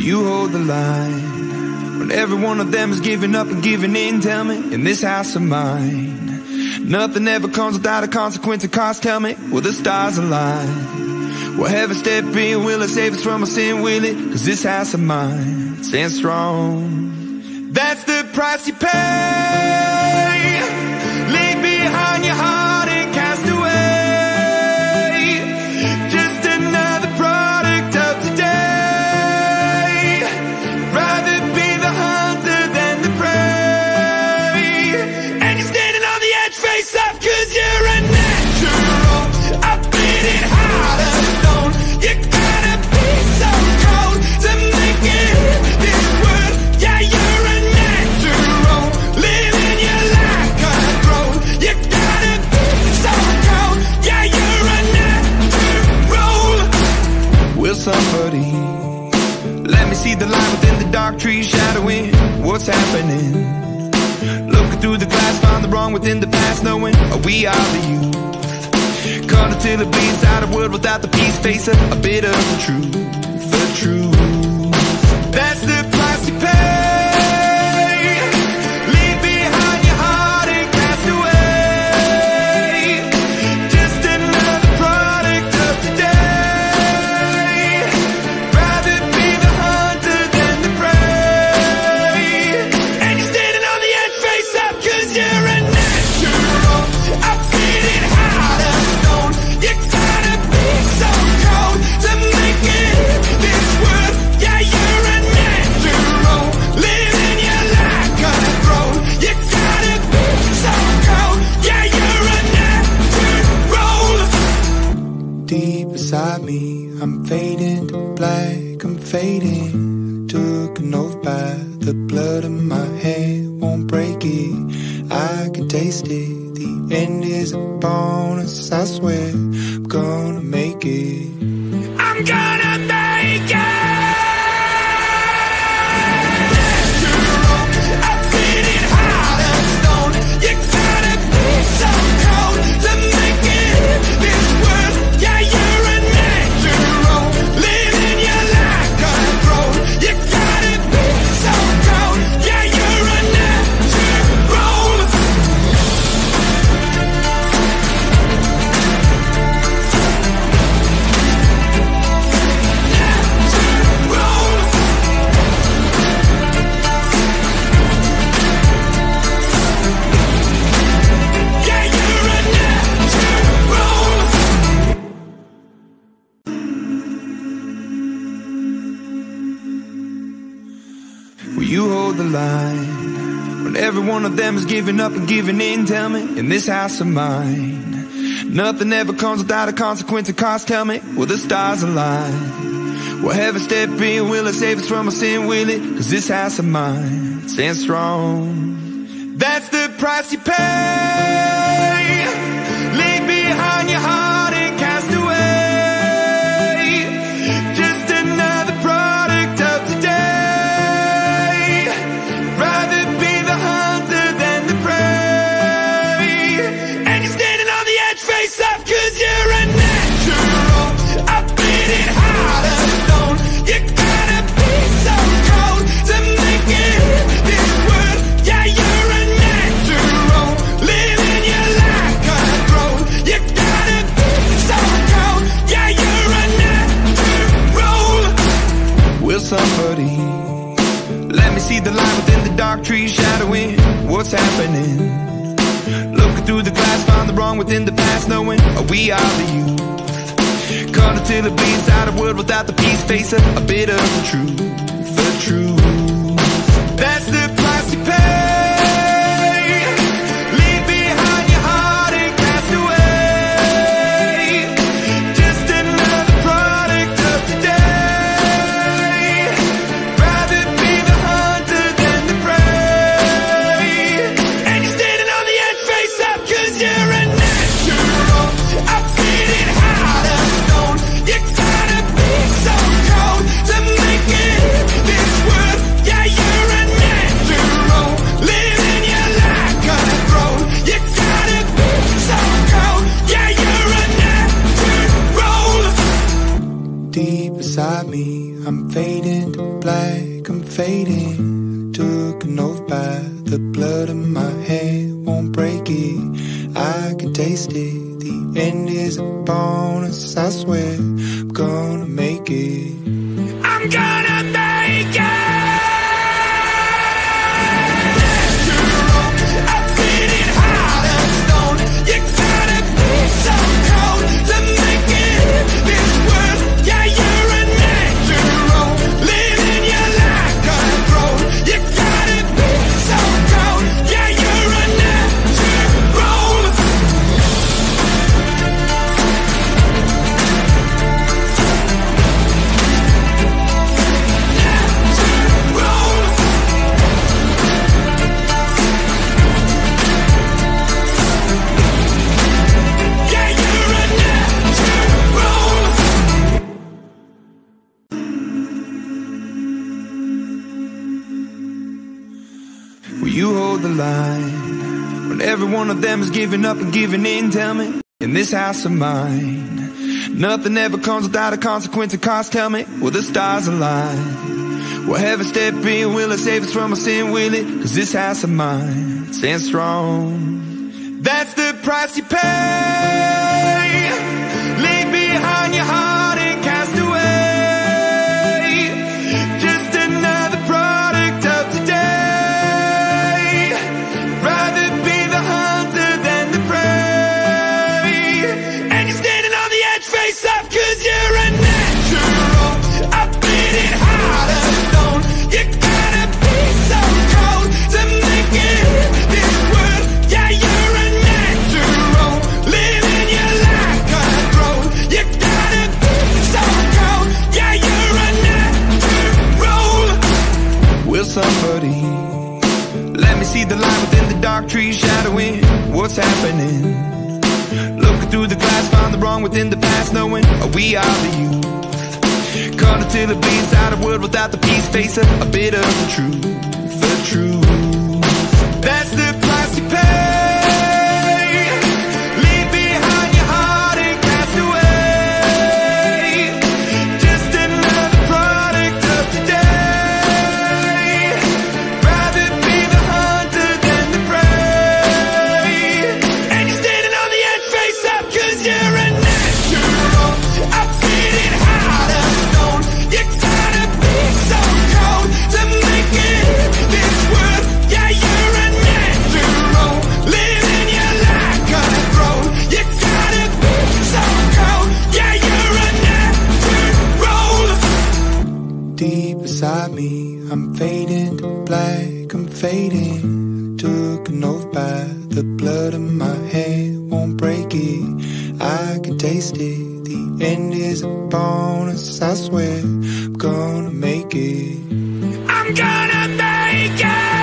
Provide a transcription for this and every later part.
you hold the line when every one of them is giving up and giving in? Tell me, in this house of mine, nothing ever comes without a consequence of cost. Tell me, will the stars align? Will heaven step in? Will it save us from our sin? Will it? 'Cause this house of mine stands strong. That's the price you pay. Leave behind your heart and cast away. Just another product of today. Rather be the hunter than the prey. And you're standing on the edge face up 'cause you're a natural. I bleed it hard as stone. You gotta be so cold to make it in this world. Yeah, you're a natural. Living your life cutthroat. You gotta be so cold. Yeah, you're a natural. Will somebody let me see the light within the dark trees shadowing what's happening? Looking through the glass, find the wrong within the past, knowing we are the youth. Cut until it bleeds out of world without the peace, face a bit of the truth, the truth. That's the price you pay. Leave behind your heart and cast away. Just another product of today. Rather be the hunter than the prey. And you're standing on the edge face up 'cause you're a natural. I bleed it hard as stone. You gotta be so cold to make it in this world. Yeah, you're a natural. Living your life cutthroat. You gotta be so cold. Yeah, you're a natural. Deep inside me, I'm fading to black. I'm fading. Took an oath by the blood in my head. Won't break it. I can taste it. The end is a bonus. I swear I'm gonna make it. I'm gonna make it. I bleed it hard as stone. You gotta be so cold to make it in this world. Yeah, you're a natural. Living your life cutthroat. You gotta be so cold. Yeah, you're a natural. Yeah, you're a natural. Will you hold the line when every one of them is giving up and giving in? Tell me, in this house of mine, nothing ever comes without a consequence of cost. Tell me, will the stars align? Will heaven step in? Will it save us from our sin? Will it? 'Cause this house of mine stands strong. That's the price you pay. Leave behind your heart and cast away. Just another product of today. Rather be the hunter than the prey. And you're standing on the edge face up 'cause you're a natural. I bleed it hard as stone. You gotta be so cold to make it in this world. Yeah, you're a natural. Living your life cutthroat. You gotta be so cold. Yeah, you're a natural. Will somebody let me see the light within the dark trees shadowing what's happening? Looking through the glass, find the wrong within the past, knowing we are the youth. Cut until it bleeds out of world without the peace, face a bit of the truth, the truth. That's the price you pay. Leave behind your heart and cast away. Just another product of today. Rather be the hunter than the prey. And you're standing on the edge face up 'cause you're a natural. I bleed it hard as stone. You gotta be so cold to make it in this world. Yeah, you're a natural. Living your life cutthroat. You gotta be so cold. Yeah, you're a natural. Deep beside me, I'm fading to black, I'm fading. Took an oath by the blood in my head, won't break it, I can taste it. The end is a bonus, I swear, I'm gonna make it. I'm gonna make it! You hold the line when every one of them is giving up and giving in. Tell me, in this house of mine, nothing ever comes without a consequence of cost. Tell me, will the stars align? Will heaven step in? Will it save us from our sin? Will it? Cause this house of mine stands strong. That's the price you pay. Leave behind your heart and cast away. Just another product of today. Somebody, let me see the light within the dark trees shadowing what's happening. Looking through the glass, find the wrong within the past, knowing we are the youth. Cut until it bleeds out of world without the peace, face a bit of the truth. The truth, that's the price you pay. Leave behind your heart and cast away. Just another product of today. Beside me, I'm fading to black, I'm fading. Took an oath by the blood in my head, won't break it, I can taste it. The end is a bonus, I swear, I'm gonna make it. I'm gonna make it!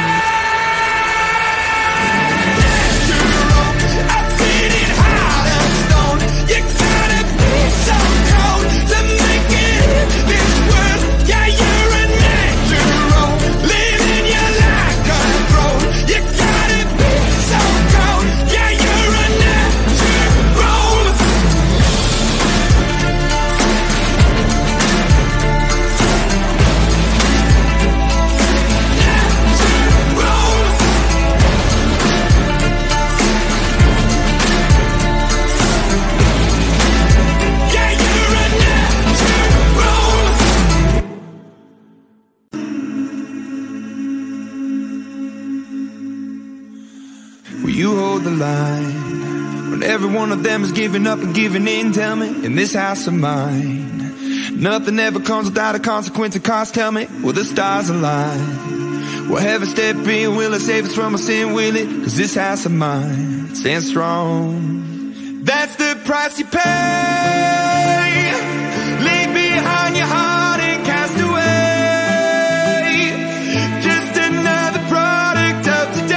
You hold the line when every one of them is giving up and giving in. Tell me, in this house of mine, nothing ever comes without a consequence of cost. Tell me, will the stars align? Will heaven step in? Will it save us from our sin? Will it? Cause this house of mine stands strong. That's the price you pay. Leave behind your heart and cast away. Just another product of today.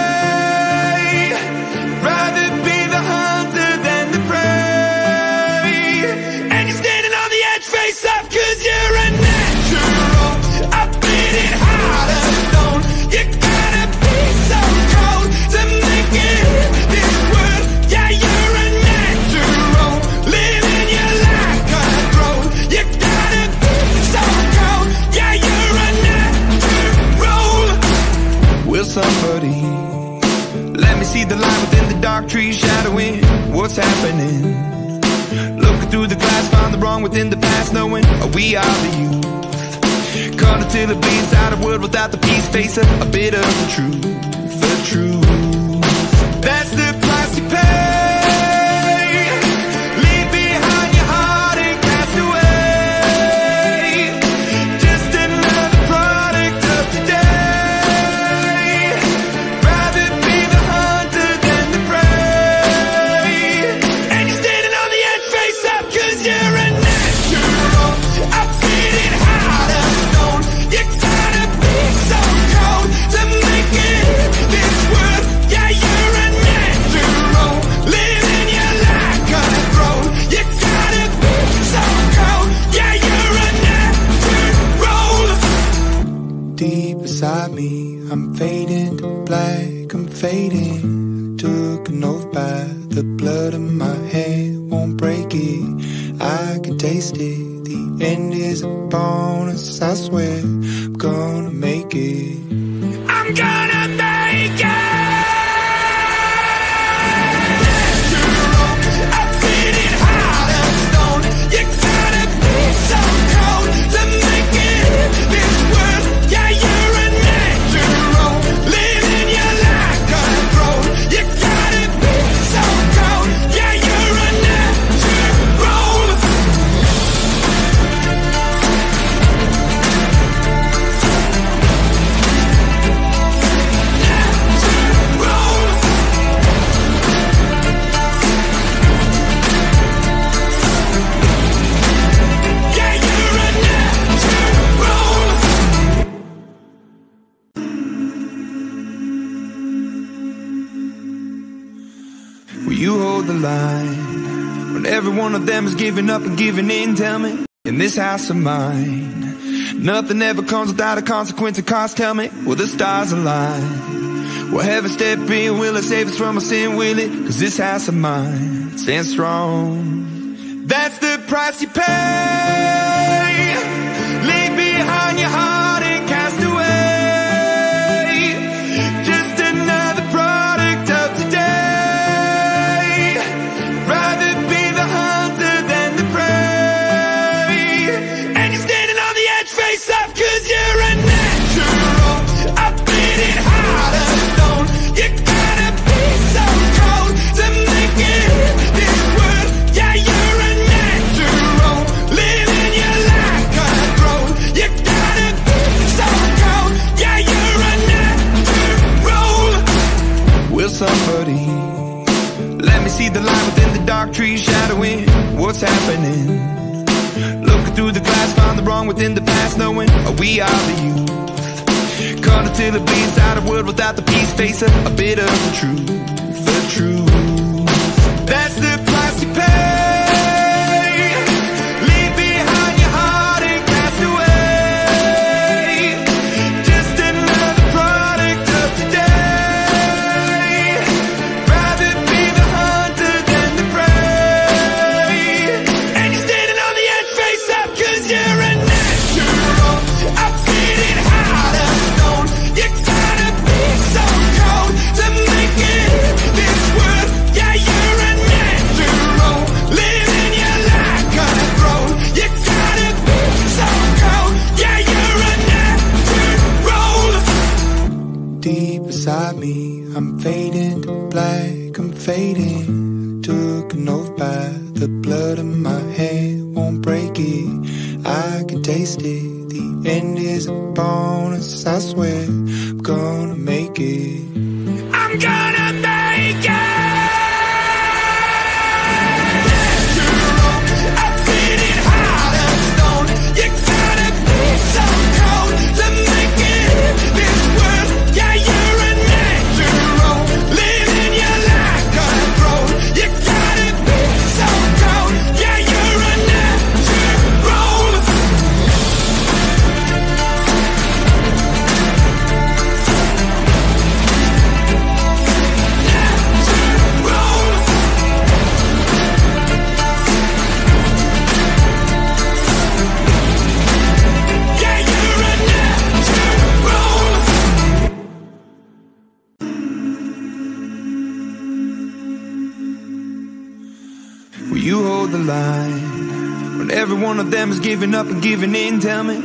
Face up, cause you're a natural. I've been it harder, stone. You gotta be so cold to make it in this world. Yeah, you're a natural. Living wrong within the past, knowing we are the youth. Caught until it bleeds out, a world without the peace, face a bit of the truth, the truth. That's the price you pay. Leave behind your heart and cast away. Just another product of today. Rather be the hunter than the prey. And you're standing on the edge, face up, 'cause you're a natural. I'm feeling hot as stone. You gotta be so cold to make it this world. Yeah, you're a natural, living your life cutthroat. You gotta be so cold. Yeah, you're a natural. Deep inside me, I'm fading to black, I'm fading. Took an oath by the blood in my head, won't break it. I can taste it. The end is a bonus, I swear. I'm gonna make it. I'm gonna make it. I'm feeling hot as stone. You gotta be so cold to make it this world. Yeah, you're a natural, living your life cutthroat. You gotta be so cold. Yeah, you're a natural. Yeah, you're a natural. Will you hold the line when every one of them is giving up and giving in? Tell me, in this house of mine, nothing ever comes without a consequence of cost. Tell me, will the stars align? Will heaven step in? Will it save us from our sin? Will it? 'Cause this house of mine stands strong. That's the price you pay. Leave behind your heart and cast away. Just another product of today. Rather be the hunter than the prey. And you're standing on the edge, face up, 'cause you're a natural. I'm bleeding hot as stone. You gotta be so cold to make it this world. Yeah, you're a natural, living your life cutthroat. You gotta be so cold. Yeah, you're a natural. Will somebody let me see the light within the dark trees shadowing what's happening? Looking through the glass, find the wrong within the past, knowing we are the youth. Caught until it bleeds out, a world without the peace, face a bit of the truth, the truth. That's the price you pay. Leave behind your heart and cast away. Just another product of today. Rather be the hunter than the prey. And you're standing on the edge, face up, 'cause you're a natural. I'm feeling hot as stone. You gotta be so cold to make it this world. Yeah, you're a natural, living your life cutthroat. You gotta be so cold. Yeah, you're a natural. Deep inside me, I'm fading to black, I'm fading. Took an oath by the blood in my head, won't break it. I can taste it. The end is a bonus, I swear. I'm gonna make it. I'm gonna make it. I'm feeling hot as stone. You gotta be so cold to make it this world. Yeah, you're a natural, living your life cutthroat. You gotta be so cold. Yeah, you're a natural. every one of them is giving up and giving in, tell me.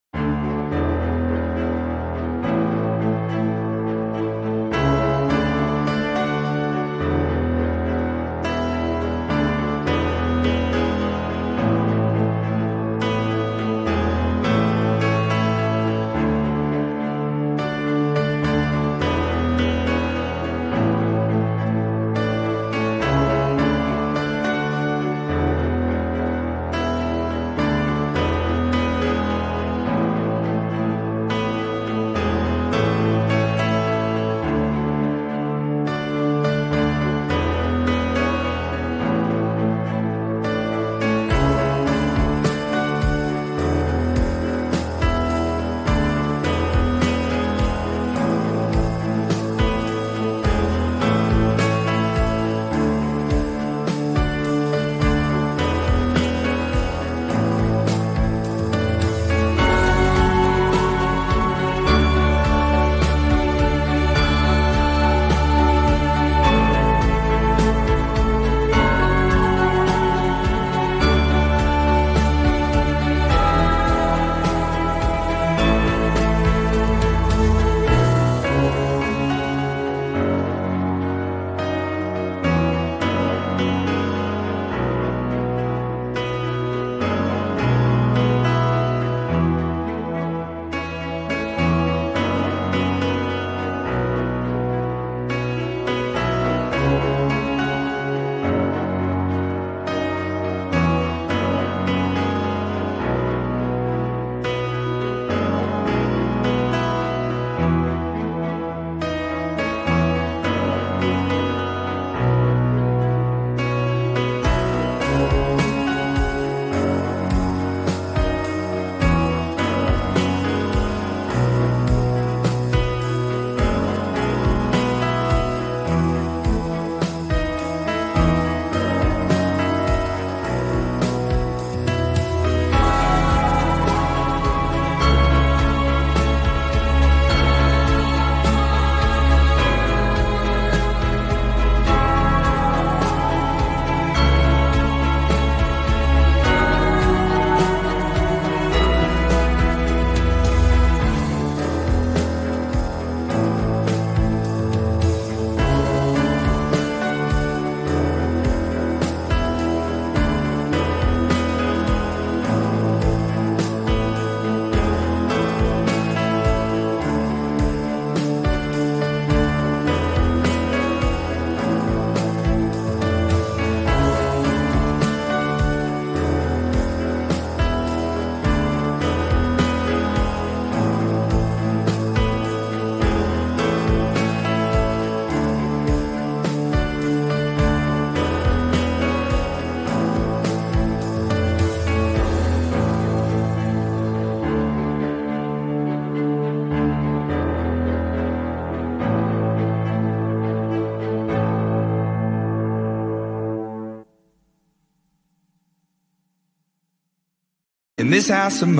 In this house of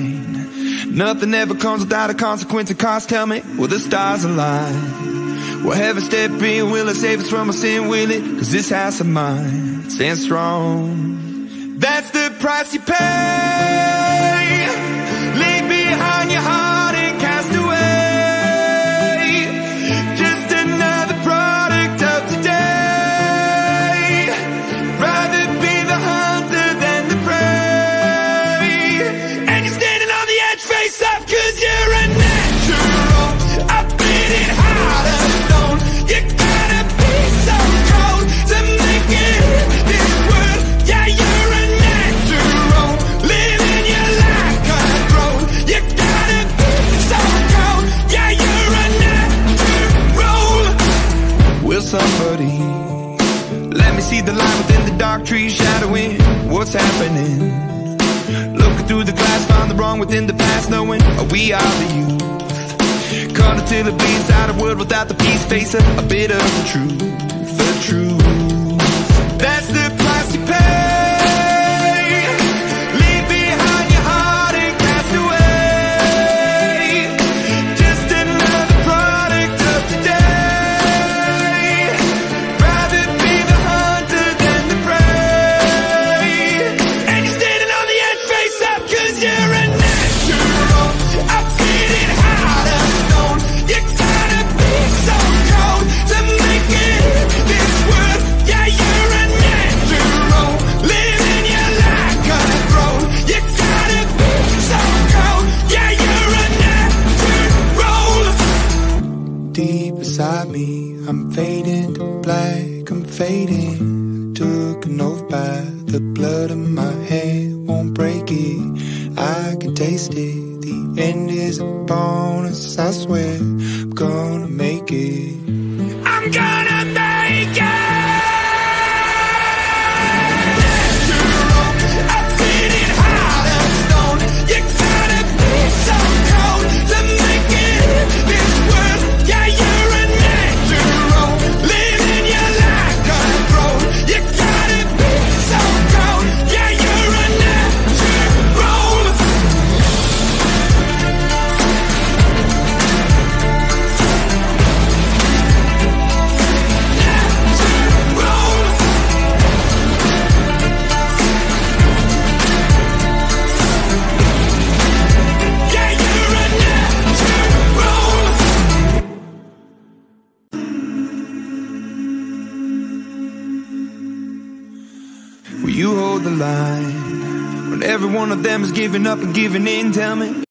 mine, nothing ever comes without a consequence of cost. Tell me, will the stars align? Will heaven step in? Will it save us from our sin? Will it? Cause this house of mine stands strong. That's the price you pay. Leave behind your heart and cast away. Just another product of today. Rather be the hunter than the prey. And you're standing on the edge face up cause you're a natural. I've been in heart of stone. You gotta be so cold to make it in this world. Yeah, you're a natural. Living your life cutthroat. You gotta be so cold. Yeah, you're a natural. Will somebody let me see the light within the dark trees shadowing what's happening? Looking through the glass, find the wrong within the past, knowing we are the youth. Caught until it bleeds out of world without the peace, face a bit of the truth, the truth. That's the price you pay. Leave behind your heart and cast away. Just another product of today. Rather be the hunter than the prey. And you're standing on I'm fading to black, I'm fading. Took an oath by the blood of my hand, won't break it, I can taste it. The end is a bonus, I swear, I'm gonna make it. I'm gonna make it! Will you hold the line when every one of them is giving up and giving in? Tell me.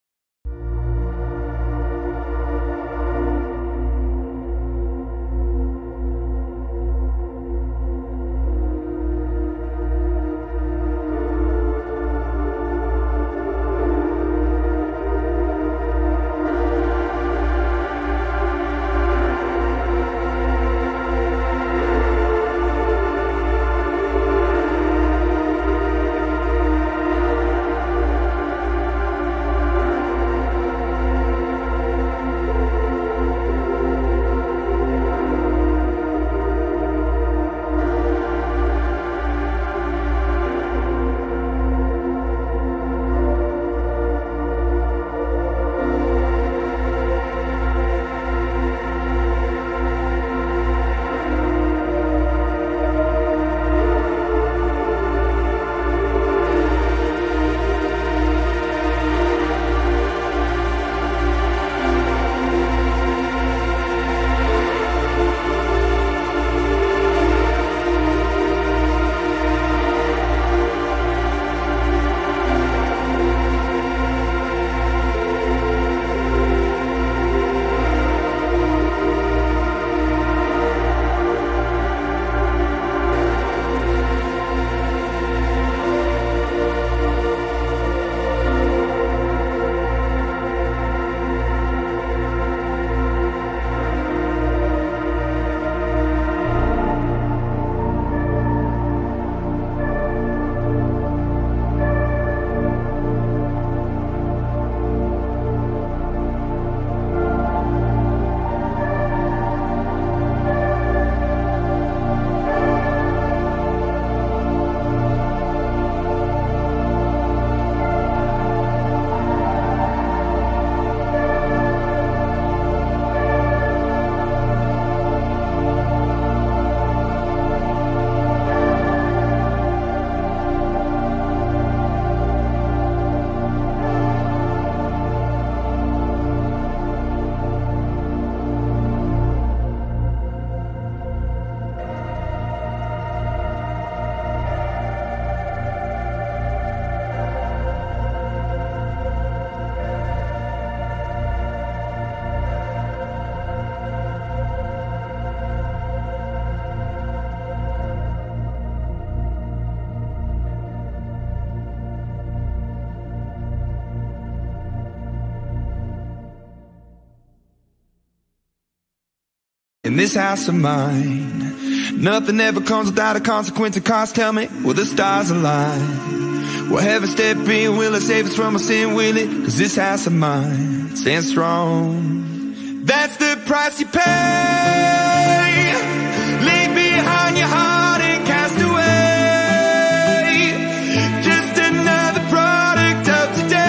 In this house of mine, nothing ever comes without a consequence of cost. Tell me, will the stars align? Will heaven step in? Will it save us from our sin? Will it? 'Cause this house of mine stands strong. That's the price you pay. Leave behind your heart and cast away. Just another product of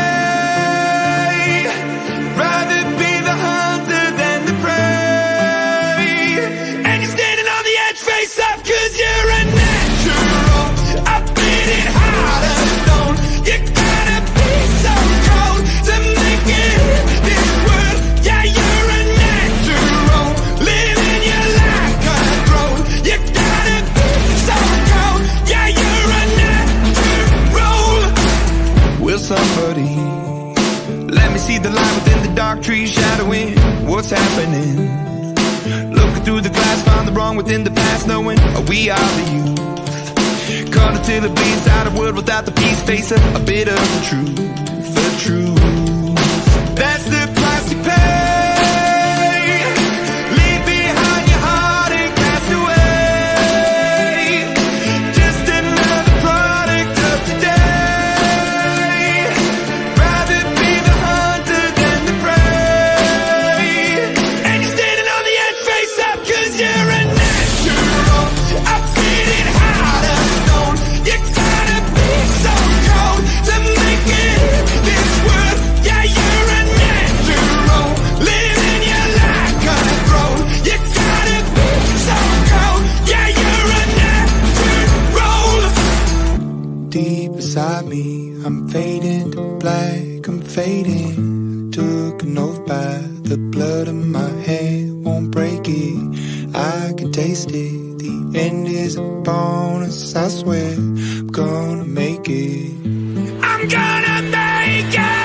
today. Rather be the hunter than the prey. And you're standing on the edge face up 'cause you're a natural. I've been it hard as stone. You gotta be so cold to make it in this world. Yeah, you're a natural. Living your life control. You gotta be so cold. Yeah, you're a natural. Will somebody let me see the light within the dark trees shadowing what's happening? Looking through the glass. along within the past, knowing we are the youth. Caught until it bleeds out, a world without the peace, face a bit of the truth, the truth. That's the price you pay. Leave behind your heart and cast away. Just another product of today. Rather be the hunter than the prey. And you're standing on the edge, face up, 'cause you're a natural. I'm feeling hot as stone. You gotta be so cold to make it this world. Yeah, you're a natural. Living your life cutthroat. You gotta be so cold. Yeah, you're a natural. Deep inside me, I'm fading to black, I'm fading. Took an oath by the blood in my head, won't break it. I can taste it. The end is a bonus, I swear. I'm gonna make it. I'm gonna make it.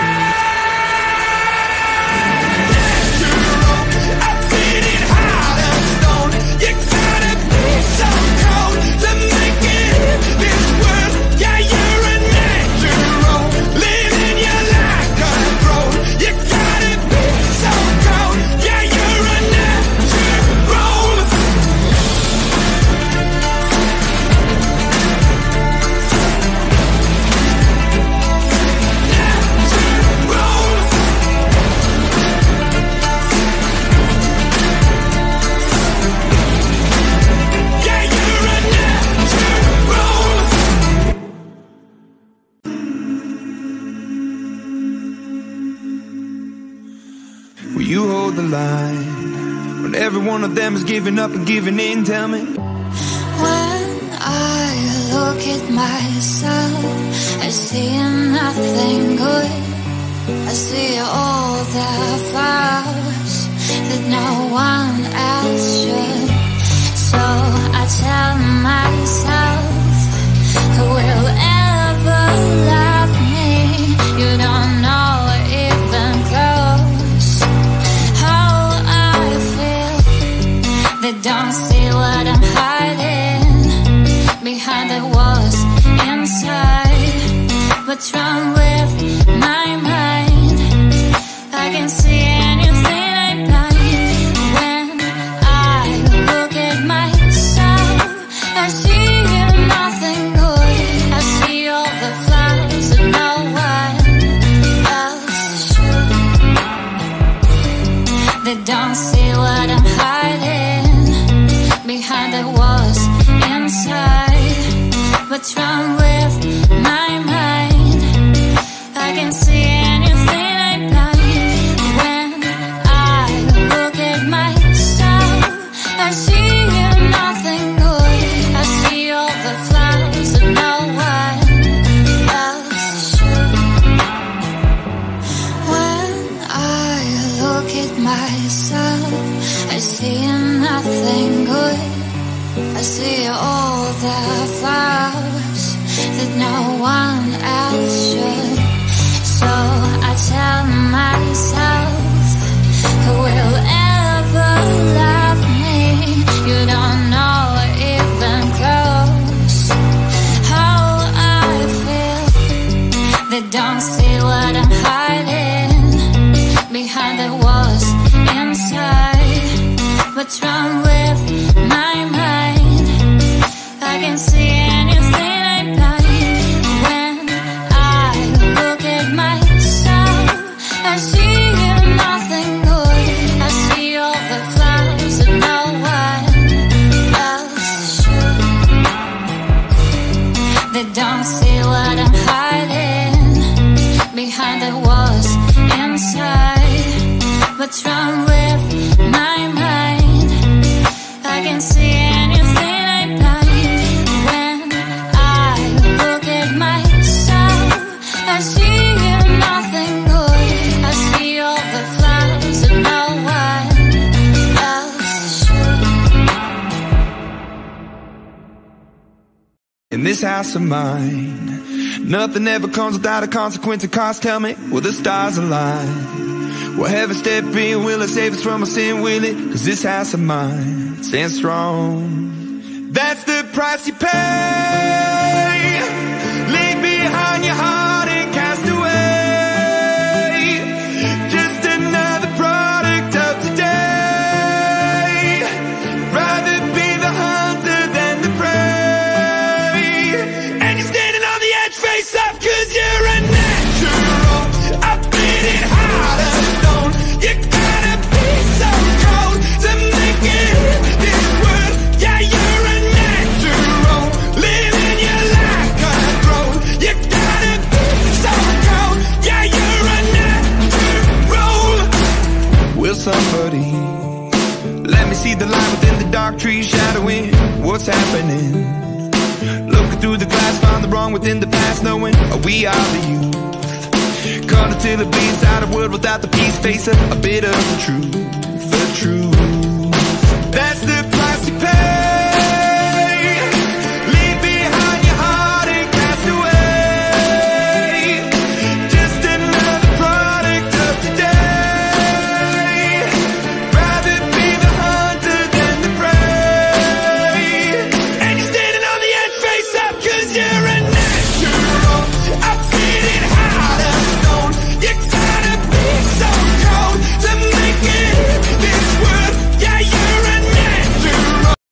Natural, I'm feeling hot as stone. You gotta be so cold to make it this world. Yeah, you're a natural. Living your life cutthroat. You gotta be so cold. Yeah, you're a natural. Yeah, you're a natural. Will you hold the line when every one of them is giving up and giving in? Tell me. When I look at myself, I see nothing good. I see all the flaws that no one else should. So I tell myself, who will ever love me? You don't know even close how I feel. They don't see what I'm hiding behind the walls inside. What's wrong with my mind? I can see anything I'm blind. When I look at myself, I see nothing good. I see all the flaws that no one else should. They don't see what I'm hiding behind the walls inside. What's wrong with my mind? I can see anything I'm blind. When I look at myself, I see nothing good. I see all the flaws that no one else should. When I look at myself, I see nothing good. I see all the flaws that no one else should. So I tell myself, who will ever love me? You don't know even close how I feel. They don't see what I'm hiding behind the walls inside. What's wrong with my mind? I can see anything I'm blind. When I look at myself, I see nothing good. I see all the flaws that no one else should. They don't see what I'm hiding behind the walls inside. What's wrong with my mind? I can see anything I'm blind. When I look at myself, I see nothing good. I see all the flaws that no one else should. In this house of mine, nothing ever comes without a consequence of cost. Tell me, will the stars align? Will heaven step in? Will it save us from our sin? Will it? 'Cause this house of mine stands strong. That's the price you pay. Leave behind your heart and cast away. Just another product of today. Rather be the hunter than the prey. And you're standing on the edge face up 'cause you're a natural. I've been in heart of stone. You gotta be so cold to make it in this world. Yeah, you're a natural. Living your life control. You gotta be so cold. Yeah, you're a natural. Will somebody let me see the light within the dark trees shadowing what's happening? Looking through the glass, find the wrong within the past, knowing we are the youth. Caught until it bleeds out, a world without the peace, face a bit of the truth, the truth.